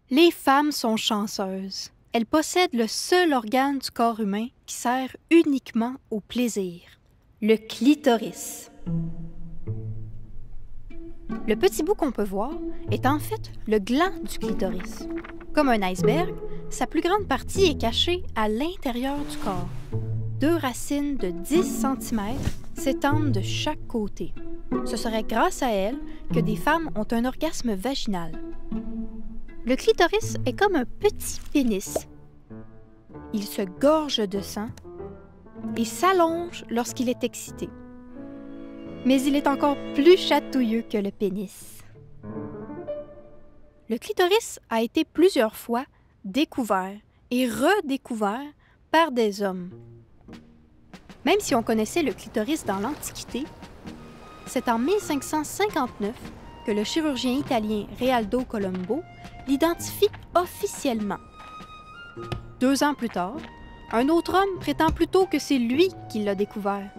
Les femmes sont chanceuses. Elles possèdent le seul organe du corps humain qui sert uniquement au plaisir, le clitoris. Le petit bout qu'on peut voir est en fait le gland du clitoris. Comme un iceberg, sa plus grande partie est cachée à l'intérieur du corps. 2 racines de 10 cm s'étendent de chaque côté. Ce serait grâce à elles que des femmes ont un orgasme vaginal. Le clitoris est comme un petit pénis. Il se gorge de sang et s'allonge lorsqu'il est excité. Mais il est encore plus chatouilleux que le pénis. Le clitoris a été plusieurs fois découvert et redécouvert par des hommes. Même si on connaissait le clitoris dans l'Antiquité, c'est en 1559 que le chirurgien italien Realdo Colombo l'identifie officiellement. 2 ans plus tard, un autre homme prétend plutôt que c'est lui qui l'a découvert.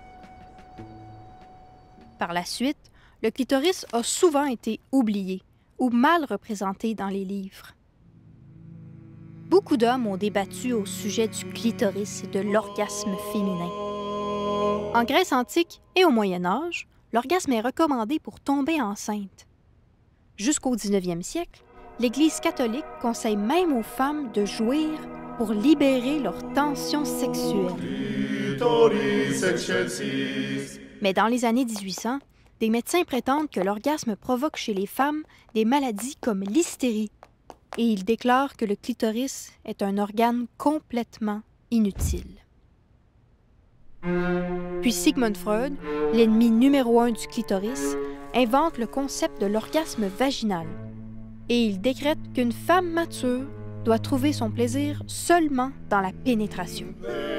Par la suite, le clitoris a souvent été oublié ou mal représenté dans les livres. Beaucoup d'hommes ont débattu au sujet du clitoris et de l'orgasme féminin. En Grèce antique et au Moyen Âge, l'orgasme est recommandé pour tomber enceinte. Jusqu'au 19e siècle, l'Église catholique conseille même aux femmes de jouir pour libérer leur tension sexuelle. Mais dans les années 1800, des médecins prétendent que l'orgasme provoque chez les femmes des maladies comme l'hystérie, et ils déclarent que le clitoris est un organe complètement inutile. Puis Sigmund Freud, l'ennemi numéro 1 du clitoris, invente le concept de l'orgasme vaginal, et il décrète qu'une femme mature doit trouver son plaisir seulement dans la pénétration.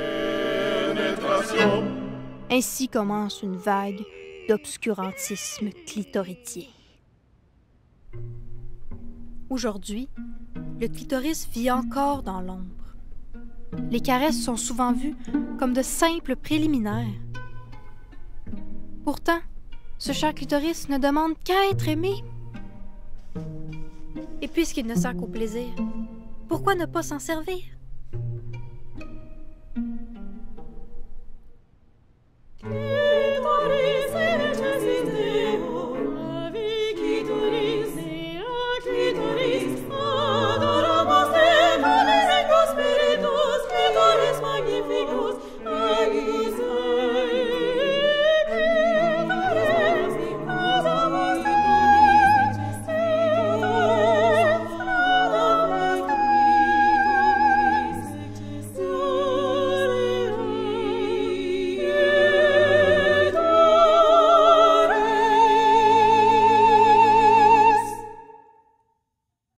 Ainsi commence une vague d'obscurantisme clitoridien. Aujourd'hui, le clitoris vit encore dans l'ombre. Les caresses sont souvent vues comme de simples préliminaires. Pourtant, ce cher clitoris ne demande qu'à être aimé. Et puisqu'il ne sert qu'au plaisir, pourquoi ne pas s'en servir?